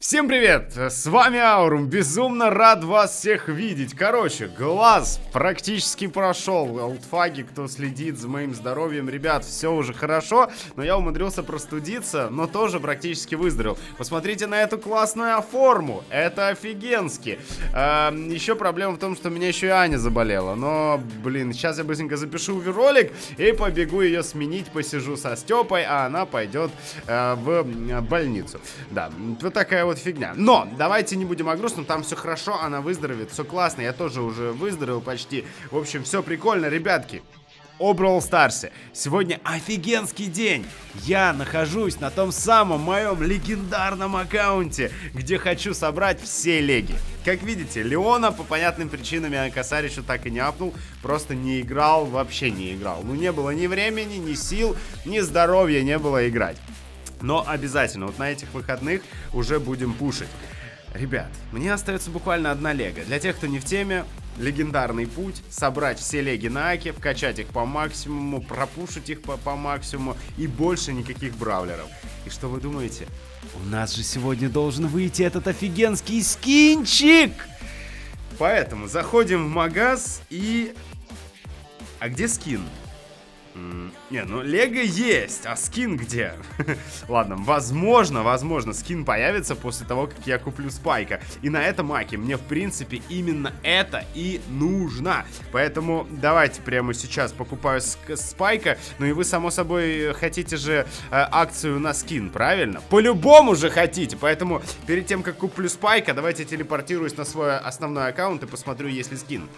Всем привет! С вами Аурум. Безумно рад вас всех видеть. Короче, глаз практически прошел. Олдфаги, кто следит за моим здоровьем, ребят, все уже хорошо. Но я умудрился простудиться, но тоже практически выздоровел. Посмотрите на эту классную форму. Это офигенски. Еще проблема в том, что у меня еще и Аня заболела. Но, блин, сейчас я быстренько запишу ролик и побегу ее сменить. Посижу со Степой, а она пойдет в больницу. Да, вот такая вот фигня. Но давайте не будем о грустном, там все хорошо, она выздоровеет, все классно, я тоже уже выздоровел почти. В общем, все прикольно, ребятки. О Brawl Старсе. Сегодня офигенский день. Я нахожусь на том самом моем легендарном аккаунте, где хочу собрать все леги. Как видите, Леона по понятным причинам я косарь еще так и не апнул. Просто не играл, вообще не играл. Ну не было ни времени, ни сил, ни здоровья не было играть. Но обязательно, вот на этих выходных уже будем пушить. Ребят, мне остается буквально одна лего. Для тех, кто не в теме, легендарный путь. Собрать все леги на Аке, вкачать их по максимуму, пропушить их по максимуму и больше никаких бравлеров. И что вы думаете? У нас же сегодня должен выйти этот офигенский скинчик! Поэтому заходим в магаз и... А где скин? Не, ну лего есть, а скин где? Ладно, возможно, скин появится после того, как я куплю Спайка. И на этом Аке мне, в принципе, именно это и нужно. Поэтому давайте прямо сейчас покупаю Спайка. Ну и вы, само собой, хотите же акцию на скин, правильно? По-любому же хотите. Поэтому перед тем, как куплю Спайка, давайте телепортируюсь на свой основной аккаунт и посмотрю, есть ли скин.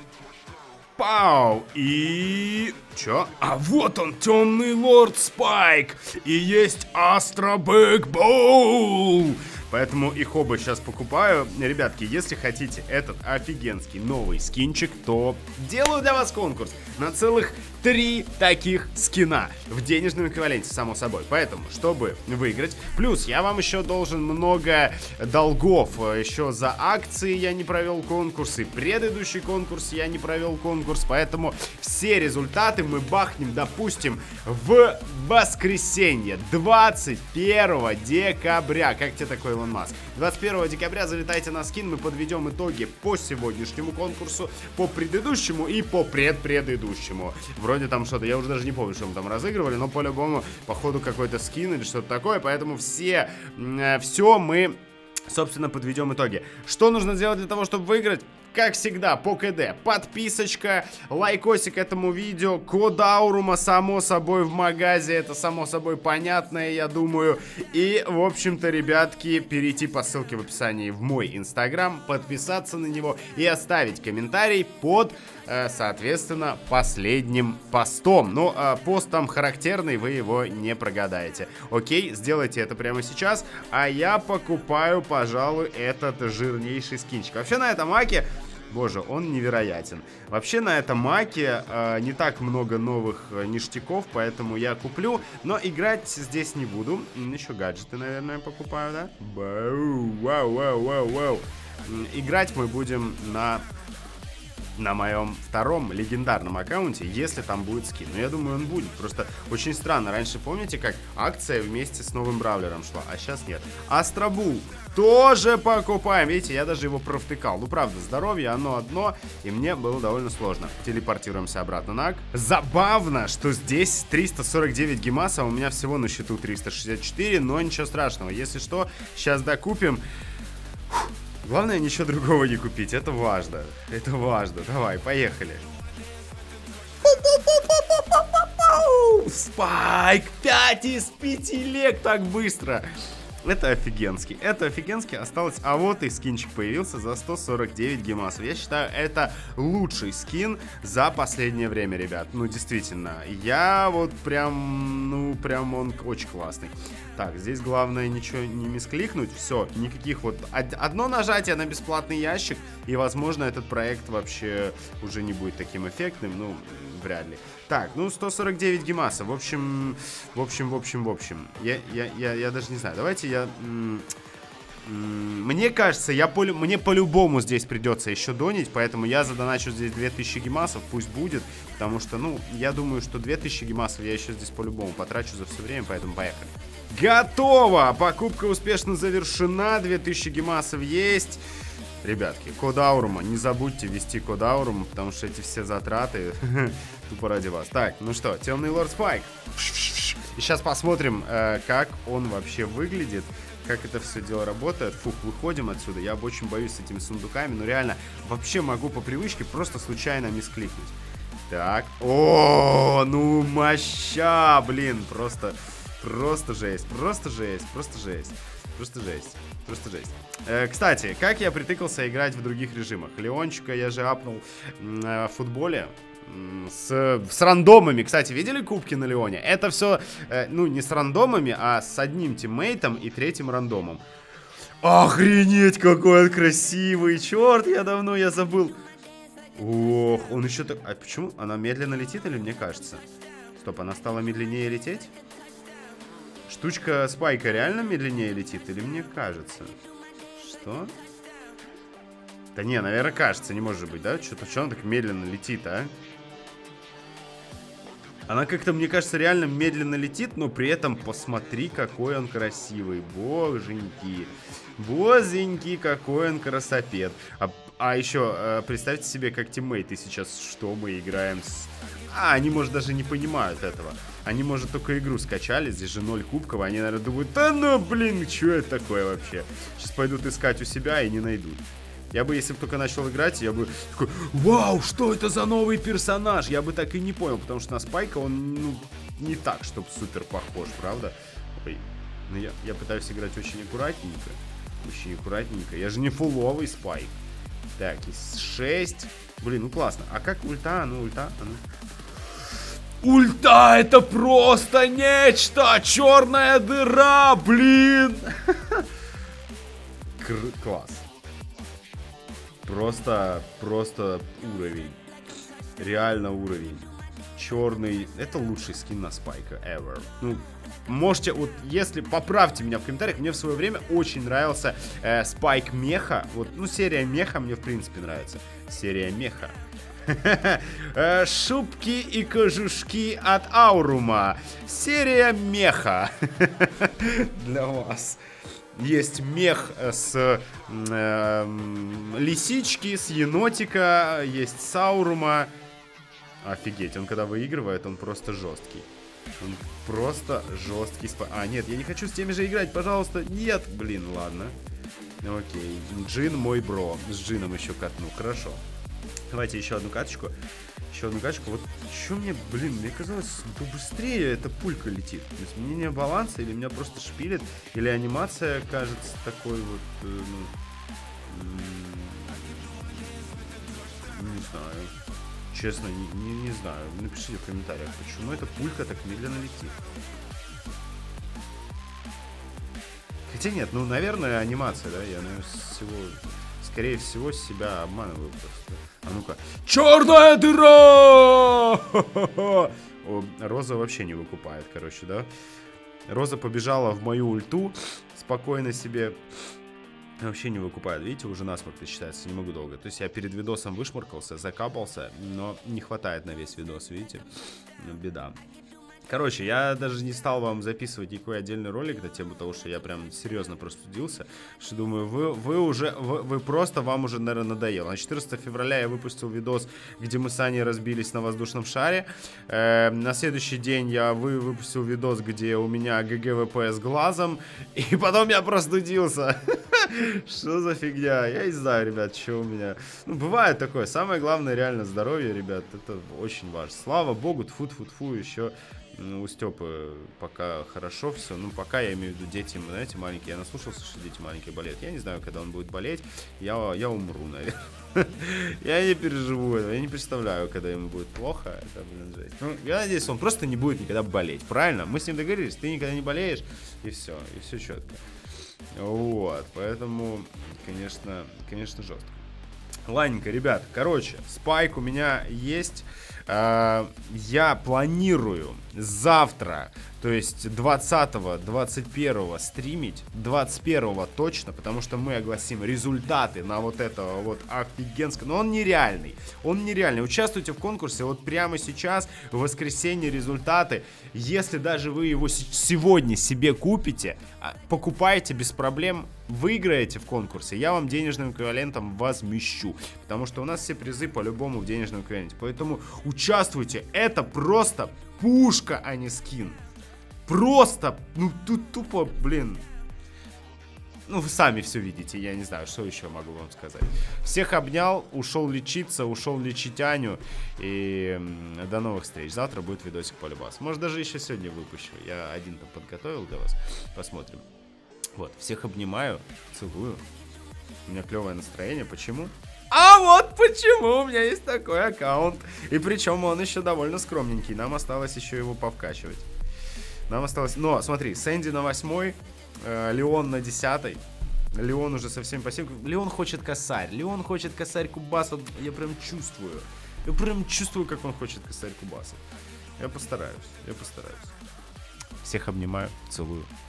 Пау! И... Чё? А вот он, темный лорд Спайк! И есть Астра Бэкбоул! Поэтому их оба сейчас покупаю. Ребятки, если хотите этот офигенский новый скинчик, то делаю для вас конкурс на целых 3 таких скина в денежном эквиваленте, само собой. Поэтому, чтобы выиграть, плюс я вам еще должен много долгов. Еще за акции я не провел конкурс, и предыдущий конкурс я не провел конкурс. Поэтому все результаты мы бахнем, допустим, в воскресенье, 21 декабря. Как тебе такой Илон Маск? 21 декабря залетайте на скин, мы подведем итоги по сегодняшнему конкурсу, по предыдущему и по предпредыдущему. Вроде там что-то, я уже даже не помню, что мы там разыгрывали, но по-любому, походу, какой-то скин или что-то такое, поэтому все мы, собственно, подведем итоги. Что нужно сделать для того, чтобы выиграть? Как всегда, по КД, подписочка, лайкосик этому видео, код Аурума, само собой, в магазе, это само собой понятно, я думаю. И, в общем-то, ребятки, перейти по ссылке в описании в мой инстаграм, подписаться на него и оставить комментарий под, соответственно, последним постом. Но пост там характерный, вы его не прогадаете. Окей, сделайте это прямо сейчас, а я покупаю, пожалуй, этот жирнейший скинчик. Вообще на этом Аке... Боже, он невероятен. Вообще на этом Аке не так много новых ништяков, поэтому я куплю, но играть здесь не буду. Еще гаджеты, наверное, покупаю, да? Вау. Играть мы будем на моем втором легендарном аккаунте, если там будет скин. Но я думаю, он будет. Просто очень странно. Раньше, помните, как акция вместе с новым бравлером шла, а сейчас нет. Астробул тоже покупаем. Видите, я даже его провтыкал. Ну, правда, здоровье, оно одно, и мне было довольно сложно. Телепортируемся обратно на Ак. Забавно, что здесь 349 гемаса, а у меня всего на счету 364, но ничего страшного. Если что, сейчас докупим. Главное, ничего другого не купить, это важно. Это важно. Давай, поехали. Спайк! 5 из 5 лег так быстро. Это офигенски. Это офигенски. Осталось... А вот и скинчик появился за 149 гемасов. Я считаю, это лучший скин за последнее время, ребят. Ну, действительно. Я вот прям... Ну, прям он очень классный. Так, здесь главное ничего не мискликнуть. Все, никаких вот... Одно нажатие на бесплатный ящик, и, возможно, этот проект вообще уже не будет таким эффектным. Ну, вряд ли. Так, ну 149 гемаса. В общем. Я даже не знаю. Давайте я... Мне кажется, мне по-любому здесь придется еще донить, поэтому я задоначу здесь 2000 гемасов, пусть будет, потому что, ну, я думаю, что 2000 гемасов я еще здесь по-любому потрачу за все время, поэтому поехали. Готово! Покупка успешно завершена. 2000 гемасов есть. Ребятки, код Аурума. Не забудьте ввести код Аурума, потому что эти все затраты тупо ради вас. Так, ну что, темный лорд Спайк. И сейчас посмотрим, как он вообще выглядит. Как это все дело работает. Фух, выходим отсюда. Я очень боюсь с этими сундуками. Но реально, вообще могу по привычке просто случайно мискликнуть. Так. О, ну моща, блин. Просто жесть. Просто жесть. Просто жесть. Просто жесть. Просто жесть. Кстати, как я притыкался играть в других режимах? Леончика я же апнул в футболе. С рандомами. Кстати, видели кубки на Леоне? Это все, ну, не с рандомами, а с одним тиммейтом и третьим рандомом. Охренеть, какой он красивый. Черт, я забыл. Ох, он еще так... А почему? Она медленно летит или мне кажется? Стоп, она стала медленнее лететь? Штучка Спайка реально медленнее летит или мне кажется? Что? Да не, наверное, кажется, не может быть, да? Что она так медленно летит, а? Она как-то, мне кажется, реально медленно летит, но при этом посмотри, какой он красивый. Боженьки. Бозеньки, какой он красопед. А еще, представьте себе, как тиммейты сейчас, что мы играем с... они, может, даже не понимают этого. Они, может, только игру скачали, здесь же 0 кубков, они, наверное, думают, да ну, блин, что это такое вообще? Сейчас пойдут искать у себя и не найдут. Я бы, если бы только начал играть, я бы такой, вау, что это за новый персонаж? Я бы так и не понял, потому что на Спайка он, ну, не так, чтобы супер похож, правда? Ой, ну я пытаюсь играть очень аккуратненько. Очень аккуратненько. Я же не фуловый Спайк. Так, 6. Блин, ну классно. А как ульта? Ну, ульта. Ульта, это просто нечто! Черная дыра, блин! Класс. Просто уровень. Реально уровень. Черный. Это лучший скин на Спайка ever. Ну, можете, вот, если поправьте меня в комментариях, мне в свое время очень нравился Спайк Меха. Вот, ну, серия Меха мне, в принципе, нравится. Серия Меха. Шубки и кожушки от Аурума. Серия Меха. Для вас. Есть мех с лисички, с енотика, есть с Аурума. Офигеть, он когда выигрывает, он просто жесткий. Он просто жесткий. А, нет, я не хочу с теми же играть, пожалуйста. Нет, блин, ладно. Окей, Джин мой бро. С Джином еще катну, хорошо. Давайте еще одну каточку. Еще одну каточку. Вот что мне, блин, мне казалось, быстрее эта пулька летит. Изменение баланса, или меня просто шпилит, или анимация кажется такой вот, не знаю. Честно, не знаю. Напишите в комментариях, почему эта пулька так медленно летит. Хотя нет, ну, наверное, анимация, да? Я, наверное, скорее всего, себя обманываю просто. А ну-ка. Черная дыра! О, Роза вообще не выкупает, короче, да? Роза побежала в мою ульту, спокойно себе. Вообще не выкупает. Видите, уже насморк считается, не могу долго. То есть я перед видосом вышмаркался, закапался, но не хватает на весь видос, видите? Беда. Короче, я даже не стал вам записывать никакой отдельный ролик на тему того, что я прям серьезно простудился. Что думаю, вы просто, вам уже, наверное, надоело. На 14 февраля я выпустил видос, где мы с Аней разбились на воздушном шаре. На следующий день я выпустил видос, где у меня ГГВП с глазом. И потом я простудился. Что за фигня? Я не знаю, ребят, что у меня. Ну, бывает такое. Самое главное, реально, здоровье, ребят. Это очень важно. Слава богу, тфу-тфу-тфу, еще... Ну, у Степы пока хорошо все. Ну, пока, я имею в виду, дети, знаете, маленькие. Я наслушался, что дети маленькие болеют. Я не знаю, когда он будет болеть. Я умру, наверное. Я не переживу этого. Я не представляю, когда ему будет плохо. Это, блин, жесть. Ну, я надеюсь, он просто не будет никогда болеть. Правильно? Мы с ним договорились. Ты никогда не болеешь. И все четко. Вот. Поэтому, конечно, жестко. Ладненько, ребят, короче, спайк у меня есть. Я планирую завтра, то есть 20-го, 21-го стримить, 21-го точно, потому что мы огласим результаты на вот этого вот офигенского, но он нереальный, участвуйте в конкурсе вот прямо сейчас, в воскресенье результаты, если даже вы его сегодня себе купите, покупайте без проблем, выиграете в конкурсе, я вам денежным эквивалентом возмещу, потому что у нас все призы по-любому в денежном эквиваленте, поэтому участвуйте, это просто пушка, а не скин. Просто, ну тут тупо, блин. Ну вы сами все видите, я не знаю, что еще могу вам сказать. Всех обнял, ушел лечиться, ушел лечить Аню. И до новых встреч. Завтра будет видосик по любасу. Может даже еще сегодня выпущу. Я один там подготовил для вас. Посмотрим. Вот, всех обнимаю, целую. У меня клевое настроение. Почему? А вот почему у меня есть такой аккаунт. И причем он еще довольно скромненький. Нам осталось еще его повкачивать. Нам осталось... Но, смотри, Сэнди на 8-й, Леон на 10-й. Леон уже совсем пассив. Леон хочет косарь. Леон хочет косарь Кубаса. Я прям чувствую. Я прям чувствую, как он хочет косарь Кубаса. Я постараюсь. Всех обнимаю, целую.